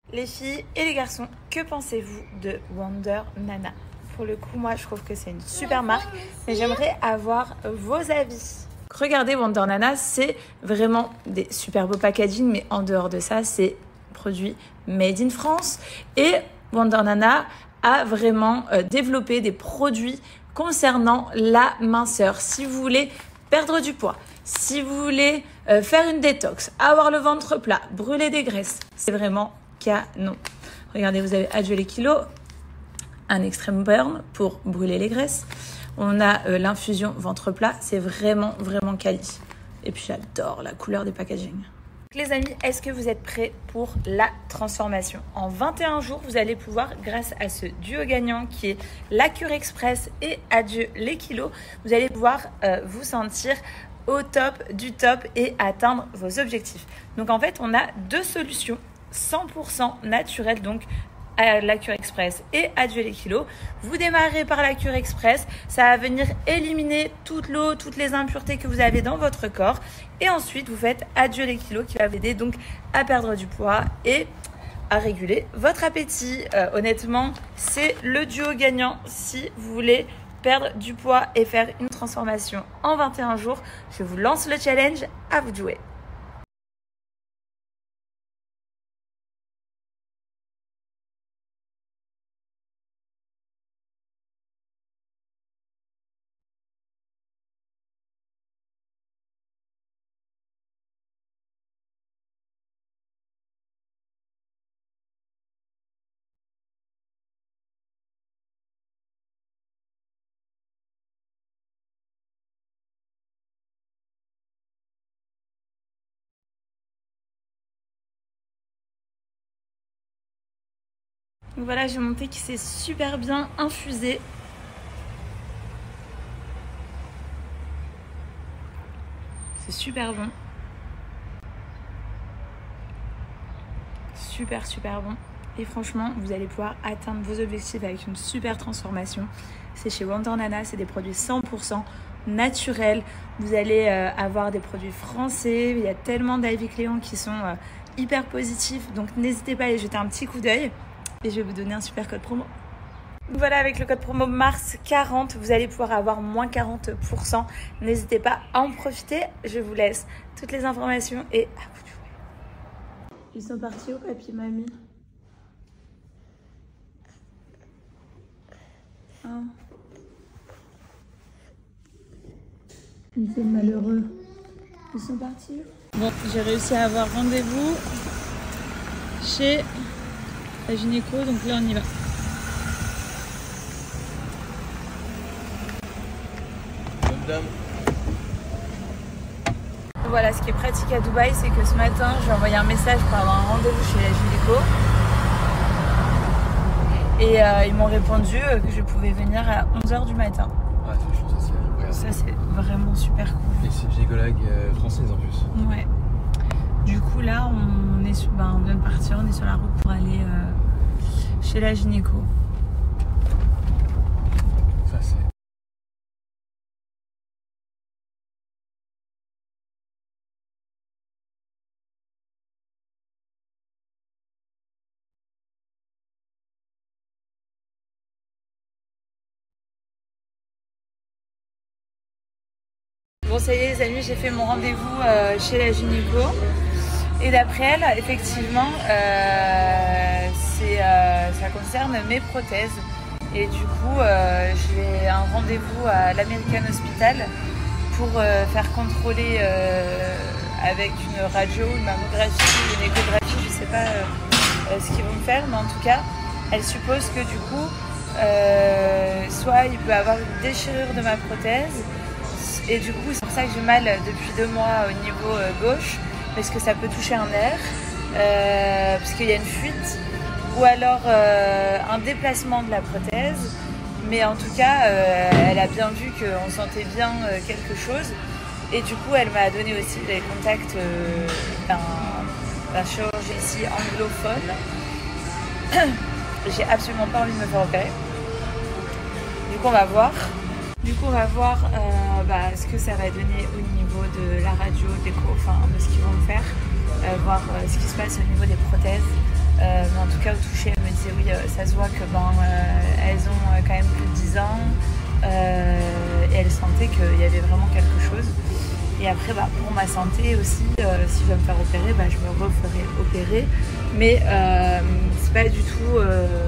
Les filles et les garçons, que pensez-vous de Wonder Nana? Pour le coup, moi, je trouve que c'est une super marque, mais j'aimerais avoir vos avis. Regardez, Wonder Nana, c'est vraiment des super beaux packaging, mais en dehors de ça, c'est produit made in France. Et Wonder Nana a vraiment développé des produits concernant la minceur. Si vous voulez perdre du poids, si vous voulez faire une détox, avoir le ventre plat, brûler des graisses, c'est vraiment canon. Regardez, vous avez Adieu les kilos, un extreme burn pour brûler les graisses. On a l'infusion ventre plat, c'est vraiment quali. Et puis j'adore la couleur des packaging. Les amis, est-ce que vous êtes prêts pour la transformation? En 21 jours, vous allez pouvoir, grâce à ce duo gagnant qui est la cure express et Adieu les kilos, vous allez pouvoir vous sentir au top du top et atteindre vos objectifs. Donc en fait, on a deux solutions 100% naturelles, donc à la cure express et Adieu les kilos. Vous démarrez par la cure express, ça va venir éliminer toute l'eau, toutes les impuretés que vous avez dans votre corps, et ensuite vous faites Adieu les kilos qui va vous aider donc à perdre du poids et à réguler votre appétit. Honnêtement, c'est le duo gagnant si vous voulez perdre du poids et faire une transformation en 21 jours. Je vous lance le challenge, à vous de jouer. Donc voilà, j'ai mon thé qui s'est super bien infusé. C'est super bon. Super bon. Et franchement, vous allez pouvoir atteindre vos objectifs avec une super transformation. C'est chez Wonder Nana, c'est des produits 100% naturels. Vous allez avoir des produits français. Il y a tellement d'avis clients qui sont hyper positifs. Donc n'hésitez pas à aller jeter un petit coup d'œil. Et je vais vous donner un super code promo. Donc voilà, avec le code promo MARS40, vous allez pouvoir avoir moins 40%. N'hésitez pas à en profiter. Je vous laisse toutes les informations et à vous de jouer. Ils sont partis où, papy, mamie? Oh. Ils sont malheureux. Ils sont partis où? Bon, j'ai réussi à avoir rendez-vous chez la gynéco, donc là on y va. Bonne. Voilà, ce qui est pratique à Dubaï, c'est que ce matin, j'ai envoyé un message pour avoir un rendez-vous chez la gynéco. Et ils m'ont répondu que je pouvais venir à 11h du matin. Ouais, c'est chaud, ça c'est incroyable. Ça c'est vraiment super cool. Et c'est une gynécologue française en plus. Ouais. Du coup là, on vient de partir, on est sur la route pour aller chez la gynéco. Ça c'est... Bon, ça y est les amis, j'ai fait mon rendez-vous chez la gynéco. Et d'après elle, effectivement, ça concerne mes prothèses. Et du coup, j'ai un rendez-vous à l'American Hospital pour faire contrôler avec une radio, une mammographie, une échographie, je sais pas ce qu'ils vont me faire, mais en tout cas, elle suppose que du coup, soit il peut avoir une déchirure de ma prothèse, et du coup, c'est pour ça que j'ai mal depuis 2 mois au niveau gauche, parce que ça peut toucher un nerf, parce qu'il y a une fuite, ou alors un déplacement de la prothèse. Mais en tout cas, elle a bien vu qu'on sentait bien quelque chose. Et du coup, elle m'a donné aussi les contacts d'un chirurgien ici anglophone. J'ai absolument pas envie de me faire opérer. Du coup, on va voir. Ce que ça va donner au niveau de la radio, d'écho, enfin de ce qu'ils vont me faire. Voir ce qui se passe au niveau des prothèses. Mais en tout cas, au toucher, elle me disait oui, ça se voit que elles ont quand même plus de 10 ans. Et elle sentait qu'il y avait vraiment quelque chose. Et après, pour ma santé aussi, si je vais me faire opérer, je me referai opérer. Mais c'est pas du tout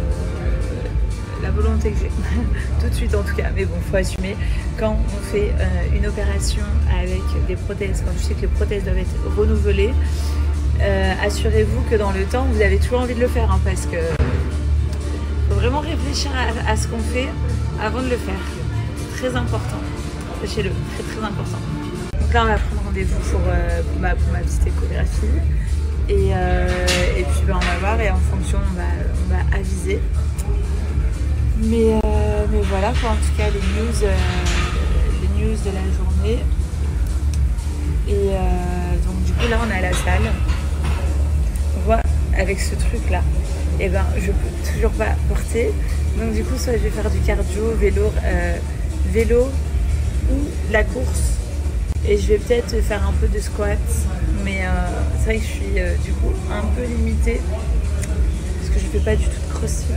la volonté que j'ai, tout de suite en tout cas. Mais bon, faut assumer. Quand on fait une opération avec des prothèses, quand tu sais que les prothèses doivent être renouvelées, assurez-vous que dans le temps, vous avez toujours envie de le faire. Hein, parce que faut vraiment réfléchir à ce qu'on fait avant de le faire. C'est très important. Sachez-le, très très important. Donc là, on va prendre rendez-vous pour ma petite échographie. Et puis on va voir et en fonction, on va aviser. Mais voilà, quoi, en tout cas, les news de la journée. Et donc du coup, là, on est à la salle. On voit avec ce truc-là, je peux toujours pas porter. Donc du coup, soit je vais faire du cardio, vélo ou la course. Et je vais peut-être faire un peu de squat. Mais c'est vrai que je suis du coup un peu limitée. Parce que je fais pas du tout de crossfit.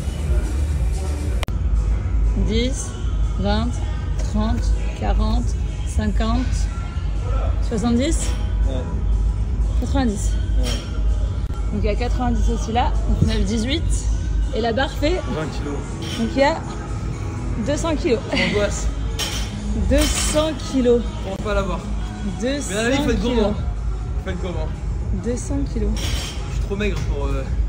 10, 20, 30, 40, 50, 70, ouais. 90. Ouais. Donc il y a 90 aussi là, donc on a le 18. Et la barre fait 20 kilos. Donc il y a 200 kilos. Angoisse. 200 kilos. On va pas l'avoir. 200 mais allez, faut être gourmand. Faut être gourmand. 200 kilos. Je suis trop maigre pour...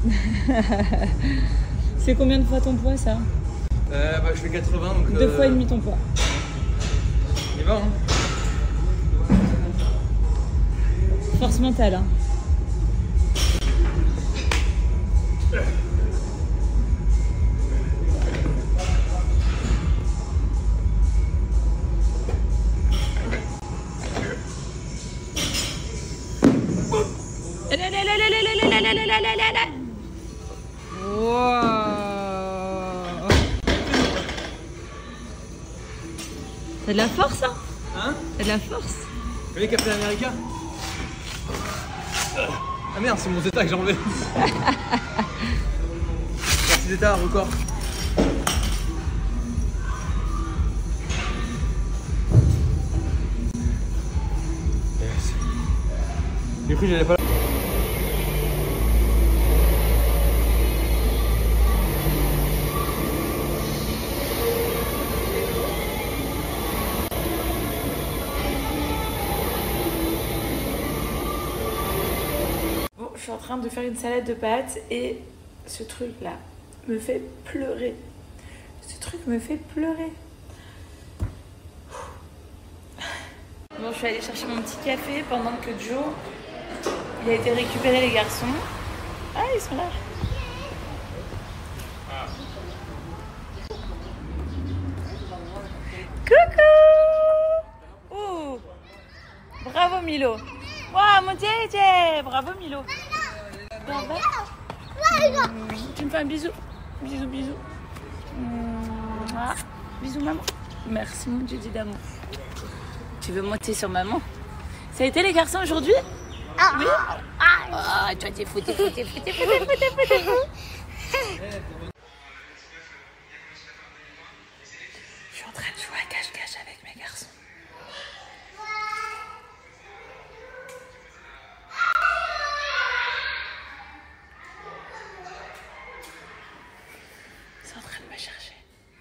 C'est combien de fois ton poids ça? Je fais 80 donc... 2 fois et demi ton poids. Il va hein. Force mentale hein. Wow. T'as de la force hein? Hein? T'as de la force? Vous voyez Captain America? Ah merde, c'est mon Zeta que j'ai enlevé. Merci Zeta, record. Yes. J'ai cru que j'allais pas... Je suis en train de faire une salade de pâtes et ce truc là me fait pleurer. Ce truc me fait pleurer. Bon, je suis allée chercher mon petit café pendant que Joe il a été récupérer les garçons. Ah, ils sont là. Coucou. Oh, bravo Milo. Waouh, mon Jéjé. Bravo Milo. Tu me fais un bisou. Bisous, bisous. Bisous maman. Merci mon Jéjé d'amour. Tu veux monter sur maman? Ça a été les garçons aujourd'hui? Oui. Toi t'es fou, t'es fou, t'es fou, t'es fou, t'es fou, t'es fou, t'es fou. Je suis en train de jouer à cache-cache avec mes garçons. Ils sont en train de me chercher.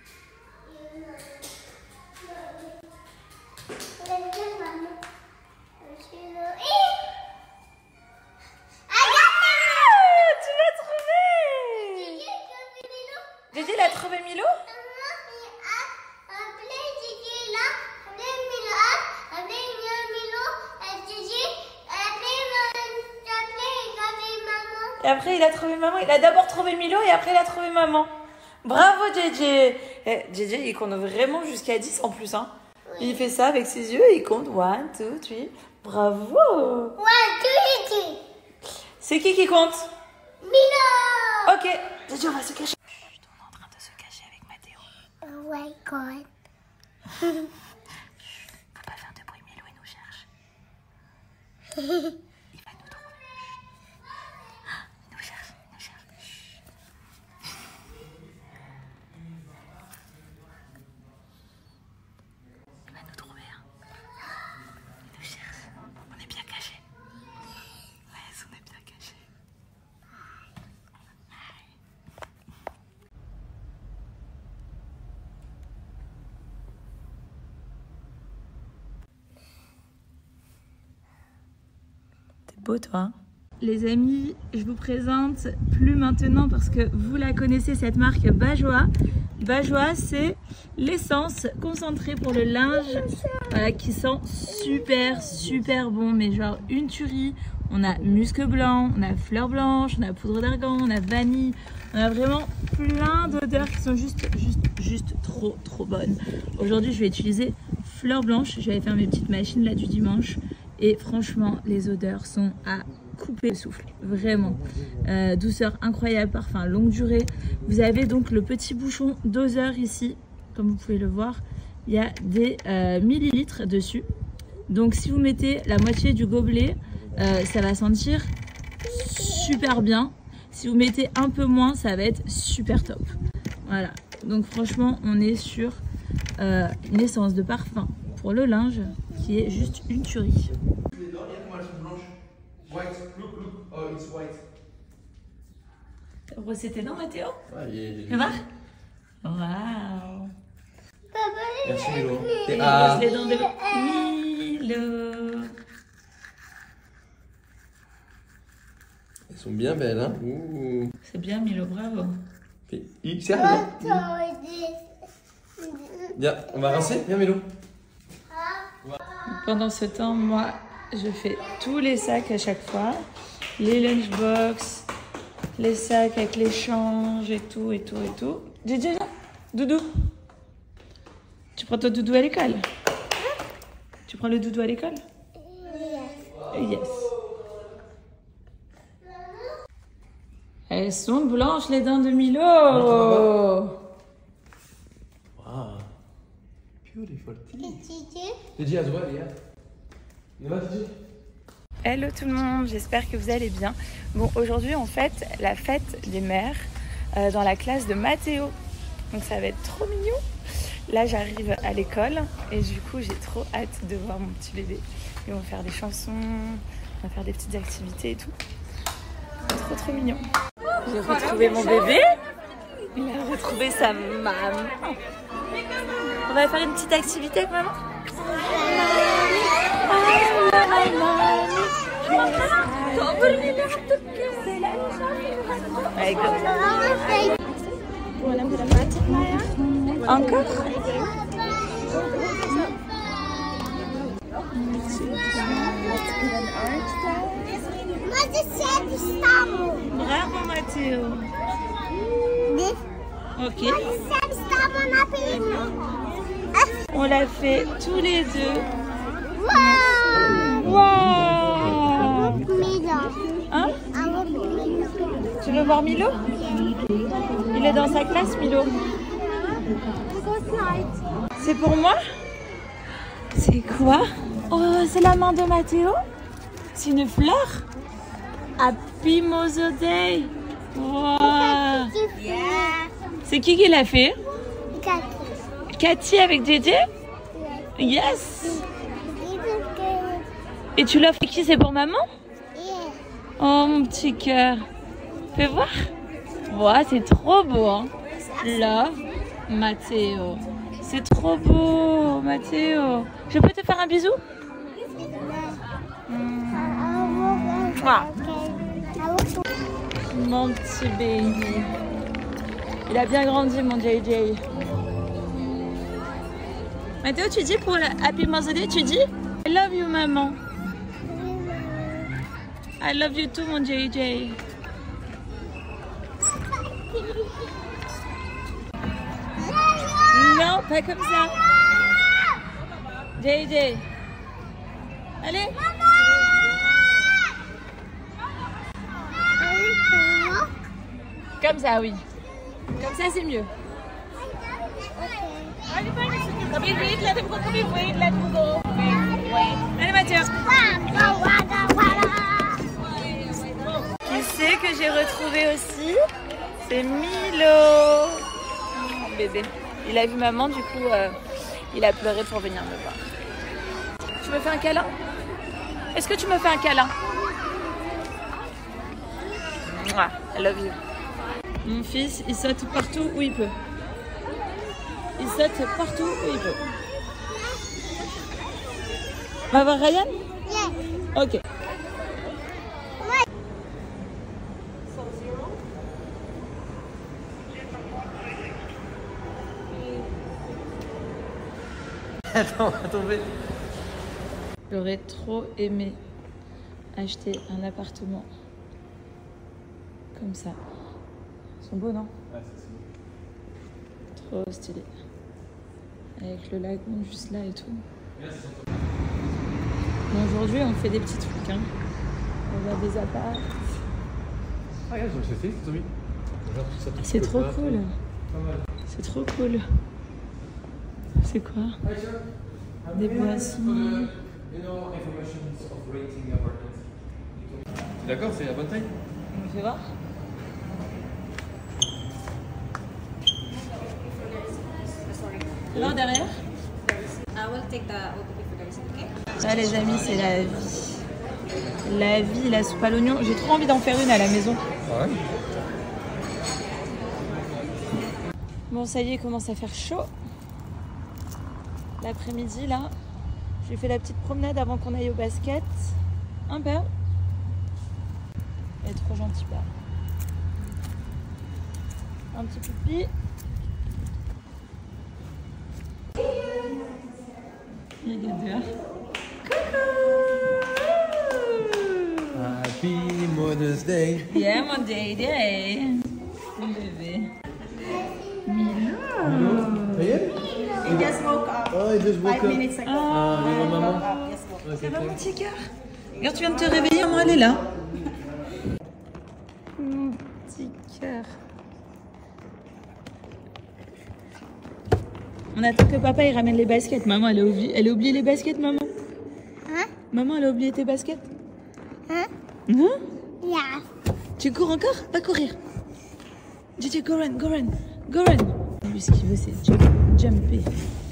Jéjé, il a trouvé Milo? Et après, il a trouvé maman. Il a d'abord trouvé Milo et après, il a trouvé maman. Bravo, Jéjé. Jéjé, il compte vraiment jusqu'à 10 en plus. Hein. Oui. Il fait ça avec ses yeux et il compte 1, 2, 3. Bravo. 1, 2, 3. C'est qui compte? Milo. Ok. Jéjé, on va se cacher. Chut, on est en train de se cacher avec Mathéo. Oh my god. Faut pas faire de bruit, Milo, il nous cherche. Il va nous trouver. Il nous cherche, il nous cherche. T'es beau toi hein? Les amis, je vous présente plus maintenant parce que vous la connaissez, cette marque Bajoa. Bajoa, c'est l'essence concentrée pour le linge qui sent super bon, mais genre une tuerie. On a musc blanc, on a fleur blanche, on a poudre d'argan, on a vanille. On a vraiment plein d'odeurs qui sont juste trop bonnes. Aujourd'hui, je vais utiliser fleur blanche. J'avais fait mes petites machines là du dimanche. Et franchement, les odeurs sont à couper le souffle. Vraiment. Douceur incroyable, parfum longue durée. Vous avez donc le petit bouchon doseur ici. Comme vous pouvez le voir, il y a des millilitres dessus. Donc si vous mettez la moitié du gobelet, ça va sentir super bien. Si vous mettez un peu moins, ça va être super top. Voilà. Donc franchement, on est sur une essence de parfum pour le linge qui est juste une tuerie. T'as brossé tes dents, Mathéo? Ouais, Tu vois? Waouh! Merci Milo. Il brosse les dents de Milo. Elles sont bien belles, hein? Ouh. C'est bien, Milo, bravo. Viens, on va rincer. Viens Milo. Pendant ce temps, moi, je fais tous les sacs à chaque fois. Les lunchbox, les sacs avec l'échange et tout. Gigi, doudou. Tu prends ton doudou à l'école? Tu prends le doudou à l'école? Yes. Elles sont blanches, les dents de Milo. Wow. Beautiful teeth. Gigi as well, yeah. Hello tout le monde, j'espère que vous allez bien. Bon, aujourd'hui on fête la fête des mères dans la classe de Mathéo. Donc ça va être trop mignon. Là j'arrive à l'école et du coup j'ai trop hâte de voir mon petit bébé. Et on va faire des chansons, on va faire des petites activités et tout. Trop mignon. J'ai retrouvé mon bébé. Il a retrouvé sa maman. On va faire une petite activité avec maman. Encore? Bravo Mathéo. Ok. On l'a fait tous les deux. Wow. Hein? Tu veux voir Milo? Il est dans sa classe, Milo. C'est pour moi? C'est quoi? Oh, c'est la main de Mathéo? C'est une fleur? Happy Mother's Day! Wow. C'est qui l'a fait? Cathy avec Dédé? Yes! Et tu l'as fait qui? C'est pour maman? Oh mon petit cœur. Fais voir. Wow, c'est trop beau. Hein? Love Mathéo. C'est trop beau, Mathéo. Je peux te faire un bisou? Mon petit baby. Il a bien grandi, mon JJ. Mathéo, tu dis pour la Happy Mother's Day, tu dis I love you, maman. I love you too, mon JJ. Non, pas comme ça. JJ. Allez. Comme ça, oui. Comme ça, c'est mieux. Allez, Mathieu. Qui c'est que j'ai retrouvé aussi? C'est Milo. Oh, bébé. Il a vu maman, du coup, il a pleuré pour venir me voir. Tu me fais un câlin? Est-ce que tu me fais un câlin? I love you. Mon fils, il saute partout où il peut. Il saute partout où il peut. On va voir Ryan? Yes. Ok. Attends, on va tomber. J'aurais trop aimé acheter un appartement comme ça. Ils sont beaux, non? Ouais, c'est trop stylé. Avec le lagon juste là et tout. Bon, aujourd'hui, on fait des petits trucs. Hein. On va des apparts. Ah, regarde, je sais, c'est Tommy. C'est trop cool. C'est trop cool. C'est quoi? Des boissons. D'accord, c'est la bonne taille? On fait voir. Là derrière. Ça les amis, c'est la vie. La vie, la soupe à l'oignon. J'ai trop envie d'en faire une à la maison. Ouais. Bon, ça y est, il commence à faire chaud. L'après-midi, là, j'ai fait la petite promenade avant qu'on aille au basket. Un peu. Elle est trop gentille, là. Un petit pipi. Regarde dehors. Happy Mother's Day. Yeah, mon day. Mon bébé. Milo. Ça y est? He just woke up Oh, il just woke 5 up. minutes ago. Ah, vive maman. Just woke up. Ouais, Ça va c'est mon petit cœur? Regarde, tu viens de te réveiller, maman, elle est là. Mon petit cœur. On attend que papa il ramène les baskets. Maman, elle a oublié les baskets, maman. Hein? Maman, elle a oublié tes baskets. Hein? Hein? Yeah. Tu cours encore? Pas courir. JJ, go run. Lui, ce qu'il veut, c'est jumper.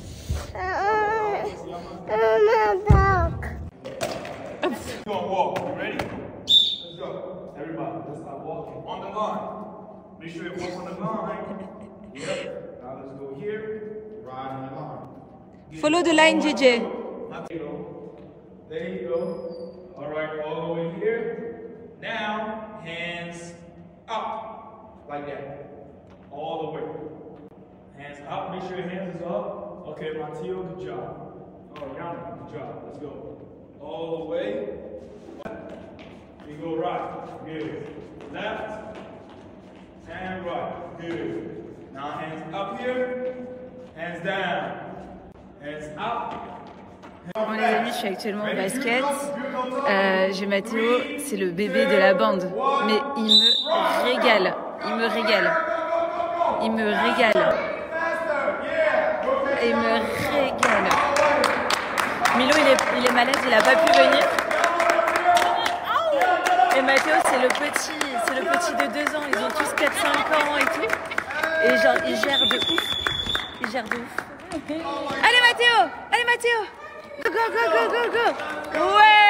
My dog. We're gonna walk. You ready? Let's go. Everybody, let's start walking. On the line. Make sure you walk on the line. Yep. Now let's go here. Right on the line. Follow the line, JJ. There you go. There you go. All right, all the way here. Now, hands up. Like that. All the way. Hands up. Make sure your hands is up. Okay, Matteo, good job. Oh, Yana, good job. Let's go. All the way. You go right. Good. Left. And right. Good. Now hands up here. Hands down. Hands up. Bon les amis, je suis actuellement au basket. J'ai Mathéo, c'est le bébé de la bande. Mais il me régale. Milo, il est malade, il a pas pu venir. Et Mathéo, c'est le petit de 2 ans. Ils ont tous 4-5 ans et tout. Et genre, il gère de ouf. Allez Mathéo! Go! Ouais!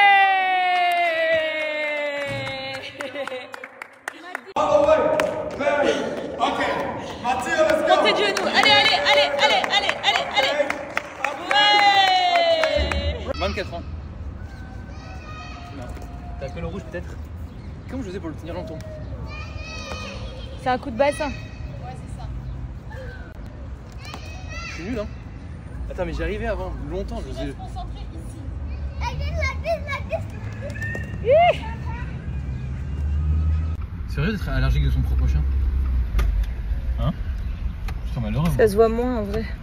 All the way. Very. Okay. Matteo, let's go. Montez de genoux. Allez. Ouais! 24 ans. Non. T'as que le rouge peut-être? Comment je faisais pour le tenir longtemps? C'est un coup de bassin. Je suis nul, hein. Attends, mais j'y arrivais avant, longtemps. Je faisais... Sérieux d'être allergique de son propre chien? Hein? Je suis malheureux. Ça se voit moins en vrai.